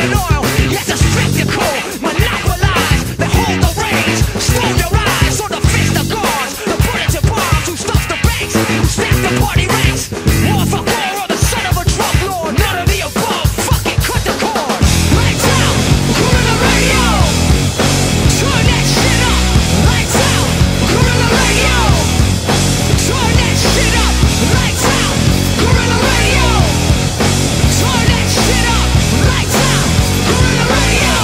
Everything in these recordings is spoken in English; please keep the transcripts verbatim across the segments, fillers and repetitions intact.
burning oil. Yes, a spectacle, monopolize. They hold the reins, stone your eyes. So the fist of guards, the bullets and bombs who stuff the banks, who stack the party ranks. More for gore or the son of a drug lord. None of the above, fuck it, cut the cord. Lights out, Gorilla Radio. Turn that shit up. Lights out, Gorilla Radio. Turn that shit up. Lights out, Gorilla Radio. Turn that shit up. Lights out, Gorilla Radio.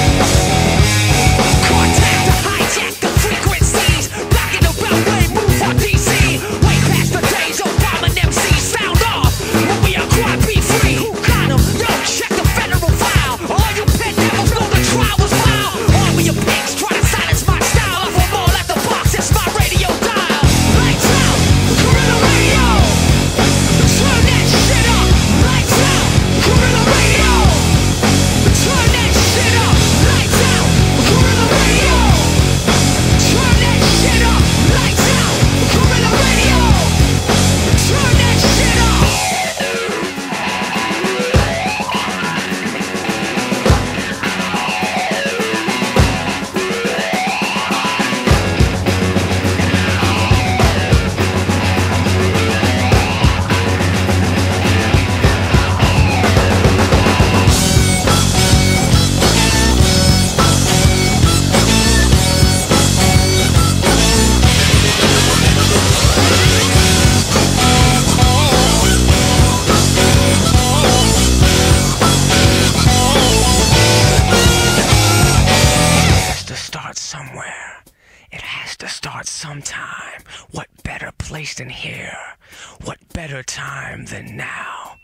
Contact to hijack the frequencies. Blocking the beltway, move for D C. Way past the days of bombing M Cs. Sound off when we are quad be free. Who got 'em? Yo, check the federal file. All you pet devils know the trial was foul. All of your pigs try to silence my style. I'm from all at the box, it's my radio dial. Lights out, Gorilla Radio. Turn that shit up. Lights out, Gorilla Radio. Turn that shit up. Lights out, Gorilla Radio. Turn that shit up. Lights out, Gorilla Radio. Turn that shit up. Has to start somewhere. It has to start sometime. What better place than here? What better time than now?